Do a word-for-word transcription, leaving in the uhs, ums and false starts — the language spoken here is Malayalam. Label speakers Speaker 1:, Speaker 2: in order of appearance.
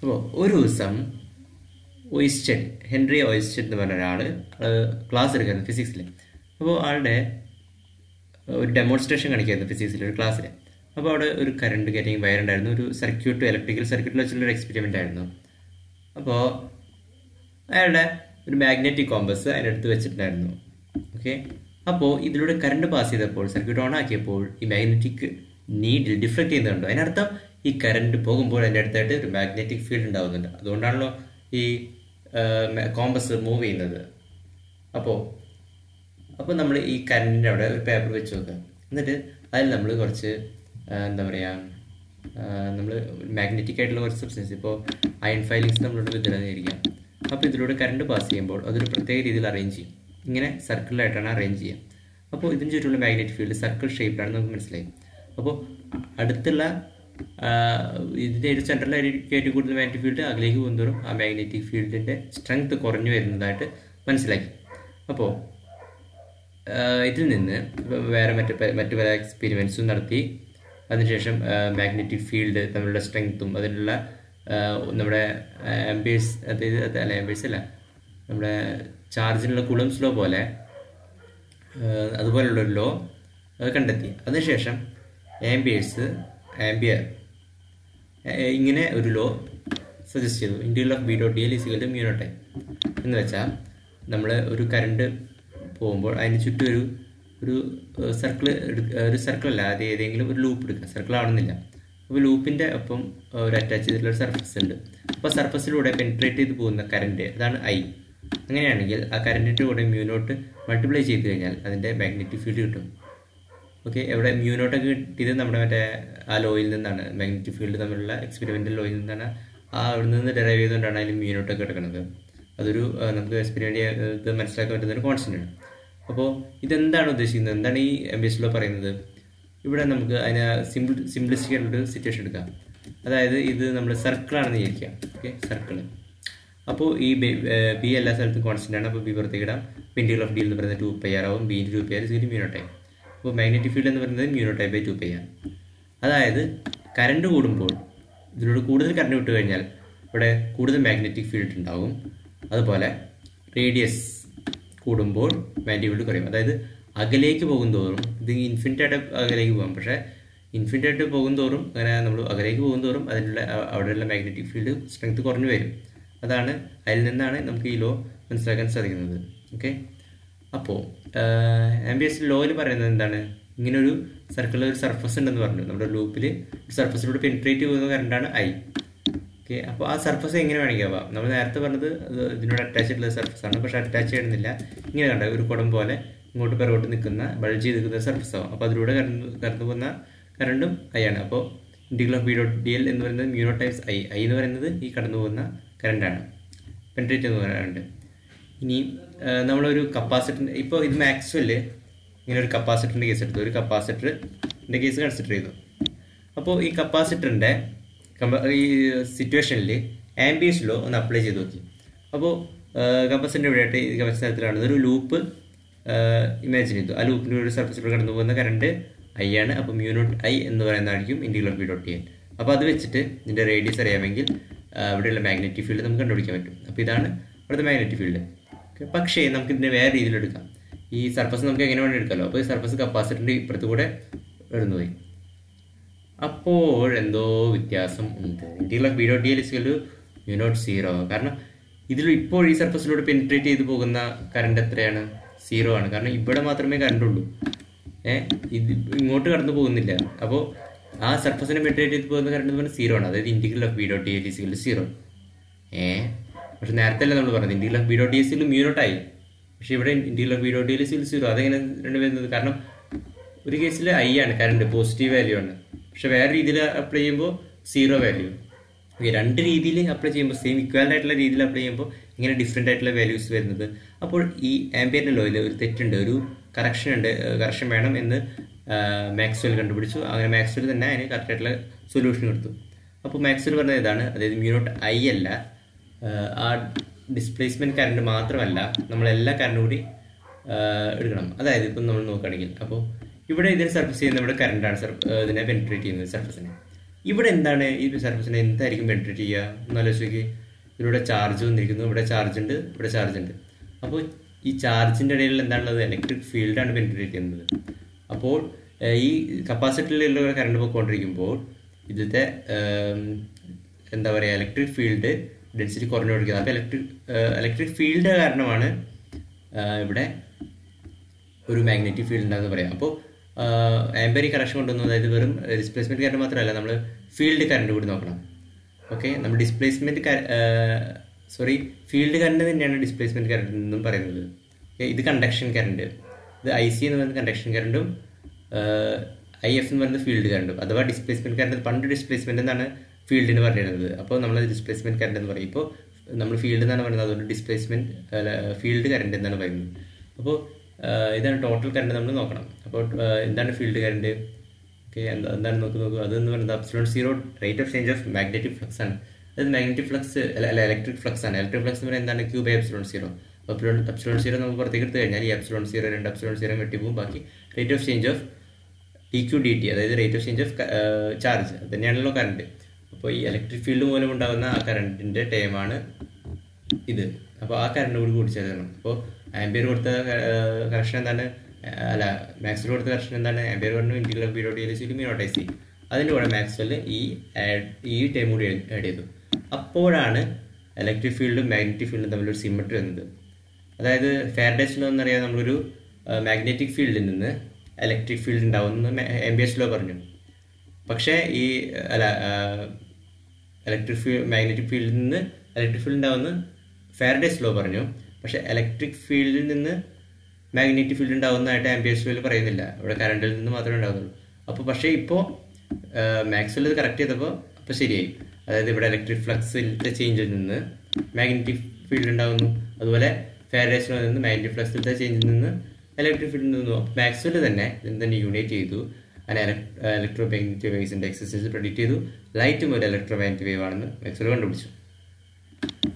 Speaker 1: അപ്പോൾ ഒരു ദിവസം ഒയിസ്റ്റഡ് ഹെൻറി ഒയിസ്റ്റഡ് എന്ന് പറഞ്ഞ ഒരാൾ ക്ലാസ് എടുക്കുന്നത് ഫിസിക്സിൽ. അപ്പോൾ ആളുടെ ഒരു ഡെമോൺസ്ട്രേഷൻ കാണിക്കായിരുന്നു ഫിസിക്സിൽ ഒരു ക്ലാസ്സിൽ. അപ്പോൾ അവിടെ ഒരു കറണ്ട് കാരിങ് വയർ ഉണ്ടായിരുന്നു, ഒരു സർക്യൂട്ട് ഇലക്ട്രിക്കൽ സർക്യൂട്ടിൽ വെച്ചുള്ളൊരു എക്സ്പെരിമെൻ്റ് ആയിരുന്നു. അപ്പോൾ അയാളുടെ ഒരു മാഗ്നറ്റിക് കോമ്പസ് അതിനടുത്ത് വെച്ചിട്ടുണ്ടായിരുന്നു. ഓക്കെ, അപ്പോൾ ഇതിലൂടെ കറണ്ട് പാസ് ചെയ്തപ്പോൾ സർക്യൂട്ട് ഓൺ ആക്കിയപ്പോൾ ഈ മാഗ്നറ്റിക് നീഡിൽ ഡിഫ്ലക്ട് ചെയ്യുന്നുണ്ടോ, അതിനർത്ഥം ഈ കറണ്ട് പോകുമ്പോൾ അതിൻ്റെ അടുത്തായിട്ട് ഒരു മാഗ്നറ്റിക് ഫീൽഡ് ഉണ്ടാകുന്നുണ്ട്. അതുകൊണ്ടാണല്ലോ ഈ കോമ്പസ് മൂവ് ചെയ്യുന്നത്. അപ്പോൾ അപ്പോൾ നമ്മൾ ഈ കറണ്ടിൻ്റെ അവിടെ ഒരു പേപ്പർ വെച്ച് നോക്കുക. എന്നിട്ട് അതിൽ നമ്മൾ കുറച്ച് എന്താ പറയുക, നമ്മൾ മാഗ്നറ്റിക് ആയിട്ടുള്ള കുറച്ച് സബ്സ്റ്റൻസ്, ഇപ്പോൾ അയൺ ഫൈലിങ്സ് നമ്മളോട് വിതരാതിരിക്കാം. അപ്പോൾ ഇതിലൂടെ കറണ്ട് പാസ് ചെയ്യുമ്പോൾ അതൊരു പ്രത്യേക രീതിയിൽ അറേഞ്ച് ചെയ്യും. ഇങ്ങനെ സർക്കിളായിട്ടാണ് അറേഞ്ച് ചെയ്യുക. അപ്പോൾ ഇതിന് ചുറ്റുമുള്ള മാഗ്നറ്റിക് ഫീൽഡ് സർക്കിൾ ഷേപ്പിലാണെന്ന് നമുക്ക് മനസ്സിലായി. അപ്പോൾ അടുത്തുള്ള ഇതിൻ്റെ ഒരു സെൻട്രലായിട്ട് കൂടുതൽ മാഗ്നറ്റിക് ഫീൽഡ് അകലേക്ക് പോകുന്നതോറും ആ മാഗ്നറ്റിക് ഫീൽഡിൻ്റെ സ്ട്രെങ്ത് കുറഞ്ഞു വരുന്നതായിട്ട് മനസ്സിലാക്കി. അപ്പോൾ ഇതിൽ നിന്ന് വേറെ മറ്റ് മറ്റു പല എക്സ്പെരിമെൻറ്റ്സും നടത്തി. അതിനുശേഷം മാഗ്നറ്റിക് ഫീൽഡ് തമ്മിലുള്ള സ്ട്രെങ്ത്തും അതിനുള്ള നമ്മുടെ ആംബിയേഴ്സ്, അതായത് അല്ല ആംബിയേഴ്സ് അല്ല നമ്മുടെ ചാർജിനുള്ള കുളംസ് ലോ പോലെ അതുപോലുള്ളൊരു ലോ കണ്ടെത്തി. അതിനുശേഷം ആംബിയേഴ്സ് ആംബിയർ ഇങ്ങനെ ഒരു ലോ സജസ്റ്റ് ചെയ്തു. Integral of B dot D L is equal to mu nought I എന്ന് വെച്ചാൽ നമ്മൾ ഒരു കറണ്ട് പോകുമ്പോൾ അതിന് ചുറ്റും ഒരു ഒരു സർക്കിൾ എടുക്കുക, ഒരു സർക്കിളല്ല, അത് ഏതെങ്കിലും ഒരു ലൂപ്പ് എടുക്കുക. സർക്കിൾ ആവണമെന്നില്ല. അപ്പോൾ ലൂപ്പിൻ്റെ ഒപ്പം ഒരു അറ്റാച്ച് ചെയ്തിട്ടുള്ള ഒരു സർഫസ് ഉണ്ട്. അപ്പോൾ സർഫസിലൂടെ പെനിട്രേറ്റ് ചെയ്ത് പോകുന്ന കറണ്ട് അതാണ് ഐ. അങ്ങനെയാണെങ്കിൽ ആ കറണ്ടിൻ്റെ കൂടെ മ്യൂ നോട്ട് മൾട്ടിപ്ലൈ ചെയ്ത് കഴിഞ്ഞാൽ അതിൻ്റെ മാഗ്നറ്റിക് ഫീൽഡ് കിട്ടും. ഓക്കെ, എവിടെ മ്യൂ നോട്ടൊക്കെ കിട്ടിയത് നമ്മുടെ മറ്റേ ആ ലോയിൽ നിന്നാണ്, മാഗ്നറ്റിക് ഫീൽഡ് തമ്മിലുള്ള എക്സ്പെരിമെൻ്റൽ ലോയിൽ നിന്നാണ്. ആ അവിടെ നിന്ന് ഡെറൈവ് ചെയ്തുകൊണ്ടാണ് അതിൽ മ്യൂ നോട്ടൊക്കെ കിടക്കുന്നത്. അതൊരു നമുക്ക് എക്സ്പെരിമെൻ്റ് ഇത് മനസ്സിലാക്കാൻ പറ്റുന്ന ഒരു കോൺസ്റ്റൻ്റ് ആണ്. അപ്പോൾ ഇതെന്താണ് ഉദ്ദേശിക്കുന്നത്, എന്താണ് ഈ ആംബിയർസ് ലോ പറയുന്നത്? ഇവിടെ നമുക്ക് അതിന് സിംപിൾ സിംപ്ലിസ്റ്റിക് ആയിട്ടുള്ളൊരു സിറ്റുവേഷൻ എടുക്കാം. അതായത് ഇത് നമ്മൾ സർക്കിളാണെന്ന് വിചാരിക്കാം. Okay, circle. അപ്പോൾ ഈ ബി എല്ലാ സ്ഥലത്തും കോൺസ്റ്റൻ്റ് ആണ്. അപ്പോൾ ബി പുറത്തേക്ക് ഇടാം. ഇന്റഗ്രൽ ഓഫ് ഡി എന്ന് പറയുന്നത് ടു പൈ ആർ ആവും. B two pi R is mu nought I. അപ്പോൾ മാഗ്നറ്റിക് ഫീൽഡ് എന്ന് പറയുന്നത് mu nought I by two pi R. അതായത് കറണ്ട് കൂടുമ്പോൾ ഇതിലൂടെ കൂടുതൽ കറണ്ട് വിട്ട് കഴിഞ്ഞാൽ ഇവിടെ കൂടുതൽ മാഗ്നറ്റിക് ഫീൽഡ് ഉണ്ടാകും. അതുപോലെ റേഡിയസ് കൂടുമ്പോൾ മാഗ്നറ്റിക് ഫീൽഡ് കുറയും. അതായത് അകലേക്ക് പോകും തോറും, ഇത് ഇൻഫിനിറ്റ് ആയിട്ട് അകലേക്ക് പോകാം, പക്ഷേ ഇൻഫിനിറ്റ് ആയിട്ട് പോകും തോറും അങ്ങനെ നമ്മൾ അകലേക്ക് പോകും തോറും അതിനുള്ള അവിടെയുള്ള മാഗ്നറ്റിക് ഫീൽഡ് സ്ട്രെങ്ത് കുറഞ്ഞു വരും. അതാണ്, അതിൽ നിന്നാണ് നമുക്ക് ഈ ലോ മനസ്സിലാക്കാൻ സാധിക്കുന്നത്. ഓക്കെ, അപ്പോൾ ആംബിയർസ് ലോയിൽ പറയുന്നത് എന്താണ്, ഇങ്ങനൊരു സർക്കിളിൽ ഒരു സർഫസ് ഉണ്ടെന്ന് പറഞ്ഞു. നമ്മുടെ ലൂപ്പിൽ ഒരു സർഫസിലൂടെ പെനിട്രേറ്റ് ചെയ്യുന്ന കറണ്ടാണ് ഐ. ഓക്കെ, അപ്പോൾ ആ സർഫസ് എങ്ങനെ വേണമെങ്കിൽ ആവാം. നമ്മൾ നേരത്തെ പറഞ്ഞത് അത് ഇതിനോട് അറ്റാച്ച് ചെയ്തിട്ടുള്ള സർഫസാണ്, പക്ഷേ അറ്റാച്ച് ചെയ്യുന്നില്ല. ഇങ്ങനെ കണ്ട ഒരു കുടം പോലെ ഇങ്ങോട്ട് പിറകോട്ട് നിൽക്കുന്ന ബൾജ് ചെയ്ത് നിൽക്കുന്ന സർഫസ് ആവും. അപ്പോൾ അതിലൂടെ കറണ്ട് കറന്നു പോകുന്ന കറണ്ടും ഐ ആണ്. അപ്പോൾ integral of B dot D L എന്ന് പറയുന്നത് mu nought times I. I എന്ന് പറയുന്നത് ഈ കടന്നു പോകുന്ന കറണ്ടാണ്, പെനിട്രേറ്റ് എന്ന് പറയാറുണ്ട്. ഇനി നമ്മളൊരു കപ്പാസിറ്റർ, ഇപ്പോൾ ഇത് മാക്സ്വെല് ഇങ്ങനെ ഒരു കപ്പാസിറ്ററിൻ്റെ കേസ് എടുത്തു. ഒരു കപ്പാസിറ്ററിൻ്റെ കേസ് കൺസിഡർ ചെയ്തു. അപ്പോൾ ഈ കപ്പാസിറ്ററിൻ്റെ ഈ സിറ്റുവേഷനിൽ ആംബിയർസ് ലോ ഒന്ന് അപ്ലൈ ചെയ്ത് നോക്കി. അപ്പോൾ കപ്പാസിറ്ററിൻ്റെ ഇവിടെയായിട്ട് ഈ കപ്പാസിറ്ററിലാണ് ഒരു ലൂപ്പ് ഇമാജിൻ ചെയ്തു. ആ ലൂപ്പിൻ്റെ ഒരു സർഫസിലൂടെ കടന്നു പോകുന്ന കറണ്ട് ഐ ആണ്. അപ്പോൾ മ്യൂ നോട്ട് ഐ എന്ന് പറയുന്നതായിരിക്കും integral of B dot D L. അപ്പോൾ അത് വെച്ചിട്ട് ഇതിൻ്റെ റേഡിയസ് അറിയാമെങ്കിൽ ഇവിടെയുള്ള മാഗ്നറ്റിക് ഫീൽഡ് നമുക്ക് കണ്ടുപിടിക്കാൻ പറ്റും. അപ്പോൾ ഇതാണ് ഇവിടുത്തെ മാഗ്നറ്റിക് ഫീൽഡ്. പക്ഷേ നമുക്ക് ഇതിനെ വേറെ രീതിയിൽ എടുക്കാം. ഈ സർഫസ് നമുക്ക് എങ്ങനെ വേണ്ടി എടുക്കാമല്ലോ. അപ്പോൾ ഈ സർഫസ് കപ്പാസിറ്ററിൻ്റെ ഇപ്പുറത്ത് കൂടെ എടുന്നു പോയി. അപ്പോഴെന്തോ വ്യത്യാസം ഉണ്ട്. Integral of B dot D L is mu nought zero. കാരണം ഇതിൽ ഇപ്പോൾ ഈ സർഫസിലൂടെ പെനിട്രേറ്റ് ചെയ്ത് പോകുന്ന കറണ്ട് എത്രയാണ്? സീറോ ആണ്. കാരണം ഇവിടെ മാത്രമേ കറണ്ട് ഉള്ളൂ. ഏഹ് ഇത് ഇങ്ങോട്ട് കടന്നു പോകുന്നില്ല. അപ്പോൾ ആ സർഫസിനെ പെനിട്രേറ്റ് ചെയ്ത് പോകുന്ന കറണ്ട് എന്ന് പറഞ്ഞാൽ സീറോ ആണ്. അതായത് integral of B dot D L is zero. ഏഹ് പക്ഷെ നേരത്തെ അല്ലേ നമ്മൾ പറഞ്ഞത് integral of B dot D S mu nought ആയി. പക്ഷെ ഇവിടെ integral of B dot D L zero. അതെങ്ങനെ രണ്ട് വരുന്നത്? കാരണം ഒരു കേസിൽ ഐ ആണ് കറണ്ട്, പോസിറ്റീവ് വാല്യൂ ആണ്. പക്ഷെ വേറെ രീതിയിൽ അപ്ലൈ ചെയ്യുമ്പോൾ സീറോ വാല്യൂ. ഓക്കെ, രണ്ട് രീതിയിൽ അപ്ലൈ ചെയ്യുമ്പോൾ സെയിം ഇക്വാലൻ്റ് ആയിട്ടുള്ള രീതിയിൽ അപ്ലൈ ചെയ്യുമ്പോൾ ഇങ്ങനെ ഡിഫറെൻ്റ് ആയിട്ടുള്ള വാല്യൂസ് വരുന്നത്. അപ്പോൾ ഈ ആംബിയറിൻ്റെ ലോയിൽ ഒരു തെറ്റുണ്ട്, ഒരു കറക്ഷൻ ഉണ്ട്, കറക്ഷൻ വേണം എന്ന് മാക്സ്വെൽ കണ്ടുപിടിച്ചു. അങ്ങനെ മാക്സ്വെൽ തന്നെ അതിന് കറക്റ്റായിട്ടുള്ള സൊല്യൂഷൻ കൊടുത്തു. അപ്പോൾ മാക്സ്വെൽ പറഞ്ഞത് ഇതാണ്, അതായത് മ്യൂ നോട്ട് ഐ അല്ല, ആ ഡിസ്പ്ലേസ്മെൻറ്റ് കറണ്ട് മാത്രമല്ല, നമ്മളെല്ലാ കറണ്ടും കൂടി എടുക്കണം. അതായത് ഇപ്പം നമ്മൾ നോക്കുകയാണെങ്കിൽ അപ്പോൾ ഇവിടെ ഇതിന് സർഫസ് ചെയ്യുന്ന നമ്മുടെ കറണ്ടാണ് ഇതിനെ പെനിട്രേറ്റ് ചെയ്യുന്നത് സർഫസിനെ. ഇവിടെ എന്താണ് ഈ സർഫസിനെ എന്തായിരിക്കും പെനിട്രേറ്റ് ചെയ്യുക എന്നാലോചിച്ച് ഇതിലൂടെ ചാർജ് വന്നിരിക്കുന്നു, ഇവിടെ ചാർജ് ഉണ്ട്, ഇവിടെ ചാർജ് ഉണ്ട്. അപ്പോൾ ഈ ചാർജിൻ്റെ ഇടയിൽ എന്താണുള്ളത്? ഇലക്ട്രിക് ഫീൽഡാണ് പെനിട്രേറ്റ് ചെയ്യുന്നത്. അപ്പോൾ ഈ കപ്പാസിറ്ററിലുള്ള കറണ്ട് പോയിക്കൊണ്ടിരിക്കുമ്പോൾ ഇതിലത്തെ എന്താ പറയുക ഇലക്ട്രിക് ഫീൽഡ് ഡെൻസിറ്റി കുറഞ്ഞുകൊണ്ടിരിക്കുന്നത്. അപ്പോൾ ഇലക്ട്രിക് ഇലക്ട്രിക് ഫീൽഡ് കാരണമാണ് ഇവിടെ ഒരു മാഗ്നറ്റിക് ഫീൽഡ് ഉണ്ടാകുന്ന പറയാം. അപ്പോൾ ആംപിയർ കറക്ഷൻ കൊണ്ടുവന്നു, അതായത് വെറും ഡിസ്പ്ലേസ്മെൻറ്റ് കറണ്ട് മാത്രമല്ല, നമ്മൾ ഫീൽഡ് കറണ്ട് കൂടി നോക്കണം. ഓക്കെ, നമ്മൾ ഡിസ്പ്ലേസ്മെൻറ്റ് സോറി ഫീൽഡ് കറണ്ട് തന്നെയാണ് ഡിസ്പ്ലേസ്മെൻറ്റ് കറണ്ട് എന്നും പറയുന്നത്. ഇത് കണ്ടക്ഷൻ കറണ്ട്, ഇത് ഐ സി എന്ന് പറയുന്നത് കണ്ടക്ഷൻ കറണ്ടും ഐ എഫ് എന്ന് പറയുന്നത് ഫീൽഡ് കറണ്ടും. അഥവാ ഡിസ്പ്ലേസ്മെൻറ്റ് കറണ്ട് പണ്ട് ഡിസ്പ്ലേസ്മെൻറ്റ് എന്നാണ് ഫീൽഡിന് പറയുന്നത്. അപ്പോൾ നമ്മൾ ഡിസ്പ്ലേസ്മെൻറ്റ് കറണ്ട് എന്ന് പറയും. ഇപ്പോൾ നമ്മൾ ഫീൽഡ് എന്നാണ് പറയുന്നത്, അതുകൊണ്ട് ഡിസ്പ്ലേസ്മെൻറ്റ് ഫീൽഡ് കറണ്ട് എന്നാണ് പറയുന്നത്. അപ്പോൾ ഇതാണ് ടോട്ടൽ കറണ്ട് നമ്മൾ നോക്കണം. അപ്പോൾ എന്താണ് ഫീൽഡ് കറണ്ട്? ഓക്കെ, എന്താ എന്താണ് നോക്കി നോക്കൂ. അതെന്ന് പറയുന്നത് epsilon zero rate of change of magnetic flux ആണ്. അത് മാഗ്നറ്റിക് ഫ്ലക്സ് അല്ല ഇലക്ട്രിക് ഫ്ലക്സ് ആണ്. ഇലക്ട്രിക് ഫ്ലക്സ് എന്ന് പറയുന്നത് എന്താണ്? Q by epsilon zero. അപ്പോൾ എപ്സിലോൺ സീറോ നമുക്ക് പുറത്തേക്ക് എടുത്തു കഴിഞ്ഞാൽ ഈ എപ്സിലോൺ സീറോ രണ്ട് എപ്സിലോൺ സീറോ വെട്ടിപ്പോവും. ബാക്കി rate of change of D Q D T, അതായത് rate of change of charge, അത് തന്നെയാണല്ലോ കറണ്ട്. അപ്പോൾ ഈ ഇലക്ട്രിക് ഫീൽഡ് മൂലം ഉണ്ടാകുന്ന ആ കറണ്ടിൻ്റെ ടൈമാണ് ഇത്. അപ്പോൾ ആ കറണ്ട് കൂടി കൂടിച്ചേർക്കണം. അപ്പോൾ ആംപിയർ കൊടുത്ത കറക്ഷൻ എന്താണ്? അല്ല മാക്സ്വെൽ കൊടുത്ത കറക്ഷൻ എന്താണ്? ആംപിയർ പറഞ്ഞു integral of B dot D L equal to mu nought I C. അതിൻ്റെ കൂടെ മാക്സ്വെൽ ഈ ആഡ് ഈ ടൈം കൂടി ആഡ് ചെയ്തു. അപ്പോഴാണ് ഇലക്ട്രിക് ഫീൽഡും മാഗ്നറ്റിക് ഫീൽഡും തമ്മിലൊരു സിമെട്രി വന്നത്. അതായത് ഫാരഡേസ് ലോ എന്നറിയാം, നമ്മളൊരു മാഗ്നറ്റിക് ഫീൽഡിൽ നിന്ന് ഇലക്ട്രിക് ഫീൽഡ് ഉണ്ടാവുമെന്ന് ആംപിയേഴ്സ് ലോ പറഞ്ഞു. പക്ഷേ ഈ അല്ല ഇലക്ട്രിക് ഫീ മാഗ്നറ്റിക് ഫീൽഡിൽ നിന്ന് ഇലക്ട്രിക് ഫീൽഡ് ഉണ്ടാവുമെന്ന് ഫാരഡേസ് ലോ പറഞ്ഞു. പക്ഷേ ഇലക്ട്രിക് ഫീൽഡിൽ നിന്ന് മാഗ്നറ്റിക് ഫീൽഡ് ഉണ്ടാവുന്നതായിട്ട് ആംപിയേഴ്സ് ലോയിൽ പറയുന്നില്ല, ഇവിടെ കറണ്ടിൽ നിന്ന് മാത്രമേ ഉണ്ടാകുന്നുള്ളൂ. അപ്പോൾ പക്ഷേ ഇപ്പോൾ മാക്സ്വെൽ ഇത് കറക്റ്റ് ചെയ്തപ്പോൾ അപ്പോൾ ശരിയായി. അതായത് ഇവിടെ ഇലക്ട്രിക് ഫ്ലക്സിലത്തെ ചേഞ്ചിൽ നിന്ന് മാഗ്നറ്റിക് ഫീൽഡ് ഉണ്ടാകുന്നു, അതുപോലെ ഫാരഡേസ് ലോയിൽ നിന്ന് മാഗ്നറ്റിക് ഫ്ലക്സിലത്തെ ചേഞ്ചിൽ നിന്ന് ഇലക്ട്രിക് ഫീൽഡിൽ നിന്നു. മാക്സ്വെൽ തന്നെ ഇതിന് തന്നെ യൂണൈറ്റ് ചെയ്തു. അങ്ങനെ ഇലക്ട്രോ മാഗ്നറ്റിക് വേവ്സിൻ്റെ എക്സസൈസ് പ്രെഡിക്റ്റ് ചെയ്തു. ലൈറ്റും ഒരു ഇലക്ട്രോ മാഗ്നറ്റിക് വേവ് ആണെന്ന് മാക്സ്വെൽ കണ്ടുപിടിച്ചു.